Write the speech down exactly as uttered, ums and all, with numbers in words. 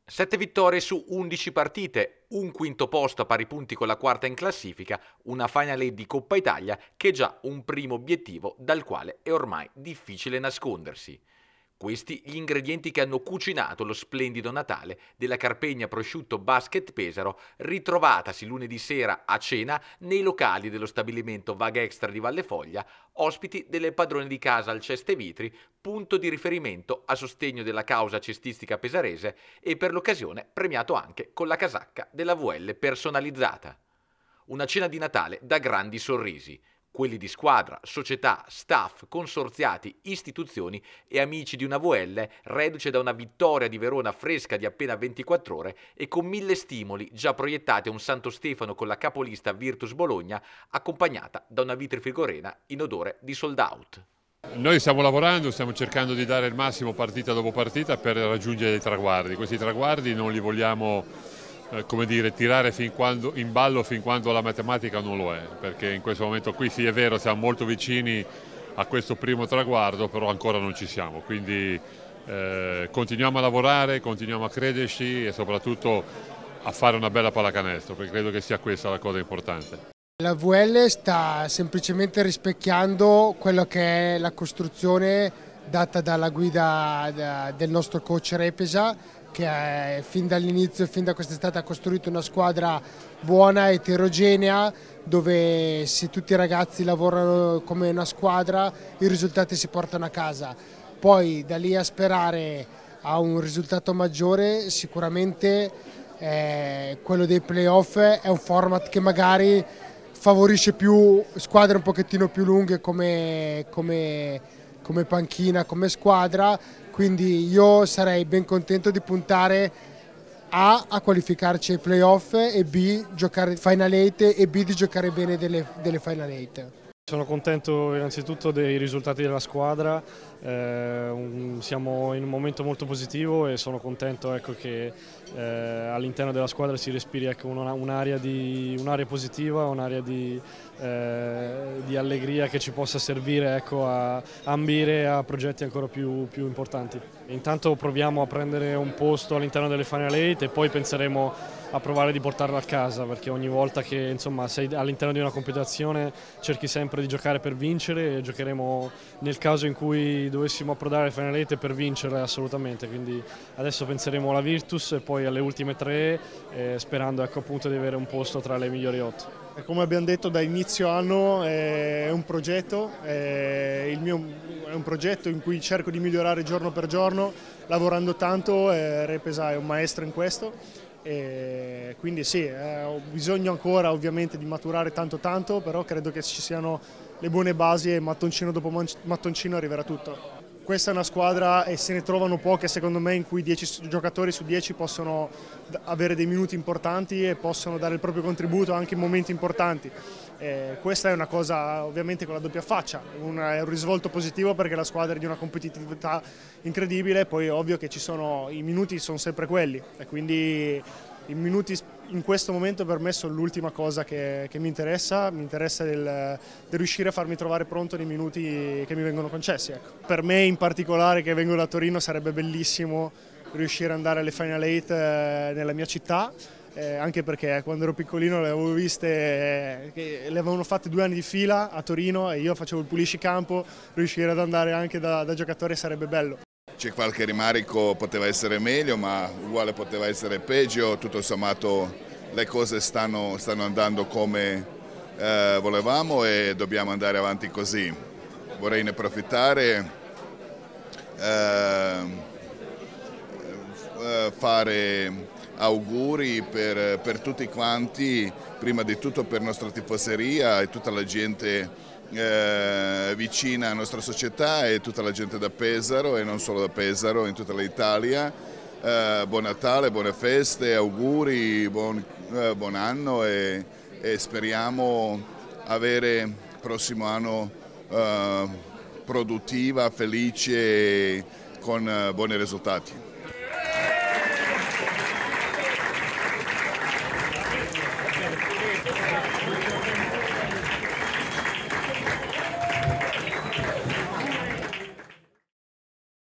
sette vittorie su undici partite, un quinto posto a pari punti con la quarta in classifica, una Final Eight di Coppa Italia che è già un primo obiettivo dal quale è ormai difficile nascondersi. Questi gli ingredienti che hanno cucinato lo splendido Natale della Carpegna Prosciutto Basket Pesaro, ritrovatasi lunedì sera a cena nei locali dello stabilimento Vaga Extra di Valle Foglia, ospiti delle padrone di casa Alceste Vitri, punto di riferimento a sostegno della causa cestistica pesarese e per l'occasione premiato anche con la casacca della V L personalizzata. Una cena di Natale da grandi sorrisi. Quelli di squadra, società, staff, consorziati, istituzioni e amici di una V L, reduce da una vittoria di Verona fresca di appena ventiquattro ore e con mille stimoli già proiettati a un Santo Stefano con la capolista Virtus Bologna, accompagnata da una Vitri Frigorena in odore di sold out. Noi stiamo lavorando, stiamo cercando di dare il massimo partita dopo partita per raggiungere dei traguardi. Questi traguardi non li vogliamo come dire, tirare fin quando, in ballo fin quando la matematica non lo è, perché in questo momento qui sì è vero, siamo molto vicini a questo primo traguardo, però ancora non ci siamo, quindi eh, continuiamo a lavorare, continuiamo a crederci e soprattutto a fare una bella pallacanestro, perché credo che sia questa la cosa importante. La V L sta semplicemente rispecchiando quello che è la costruzione data dalla guida da, del nostro coach Repesa, che è, fin dall'inizio, fin da quest'estate ha costruito una squadra buona, eterogenea, dove se tutti i ragazzi lavorano come una squadra i risultati si portano a casa. Poi da lì a sperare a un risultato maggiore, sicuramente eh, quello dei playoff è un format che magari favorisce più squadre un pochettino più lunghe come, come, come panchina, come squadra, quindi io sarei ben contento di puntare A a qualificarci ai playoff e B giocare Final Eight e B di giocare bene delle, delle Final Eight. Sono contento innanzitutto dei risultati della squadra, eh, un, siamo in un momento molto positivo e sono contento ecco, che eh, all'interno della squadra si respiri ecco, un'area di, un'area positiva, un'area di, eh, di allegria che ci possa servire ecco, a ambire a progetti ancora più, più importanti. Intanto proviamo a prendere un posto all'interno delle Final Eight e poi penseremo a provare di portarlo a casa, perché ogni volta che insomma, sei all'interno di una competizione cerchi sempre di giocare per vincere e giocheremo nel caso in cui dovessimo approdare alle Final Eight per vincerle assolutamente, quindi adesso penseremo alla Virtus e poi alle ultime tre eh, sperando ecco, appunto di avere un posto tra le migliori otto. Come abbiamo detto da inizio anno è un progetto, è, il mio, è un progetto in cui cerco di migliorare giorno per giorno, lavorando tanto, eh, Repesa è un maestro in questo. E quindi sì, eh, ho bisogno ancora ovviamente di maturare tanto tanto, però credo che ci siano le buone basi e mattoncino dopo mattoncino arriverà tutto. Questa è una squadra e se ne trovano poche secondo me in cui dieci giocatori su dieci possono avere dei minuti importanti e possono dare il proprio contributo anche in momenti importanti. Eh, questa è una cosa ovviamente con la doppia faccia, un, è un risvolto positivo perché la squadra è di una competitività incredibile, poi è ovvio che ci sono, i minuti sono sempre quelli e quindi i minuti in questo momento per me sono l'ultima cosa che, che mi interessa, mi interessa del, del riuscire a farmi trovare pronto nei minuti che mi vengono concessi. Ecco. Per me in particolare che vengo da Torino sarebbe bellissimo riuscire ad andare alle Final Eight eh, nella mia città, eh, anche perché quando ero piccolino le avevo viste, eh, che le avevano fatte due anni di fila a Torino e io facevo il puliscicampo, riuscire ad andare anche da, da giocatore sarebbe bello. C'è qualche rimarico, poteva essere meglio, ma uguale poteva essere peggio, tutto sommato le cose stanno, stanno andando come eh, volevamo e dobbiamo andare avanti così. Vorrei ne approfittare, eh, fare auguri per, per tutti quanti, prima di tutto per la nostra tifoseria e tutta la gente Eh, vicina alla nostra società e tutta la gente da Pesaro e non solo da Pesaro, in tutta l'Italia. Eh, buon Natale, buone feste, auguri, buon, eh, buon anno e, e speriamo avere il prossimo anno eh, produttiva, felice e con eh, buoni risultati.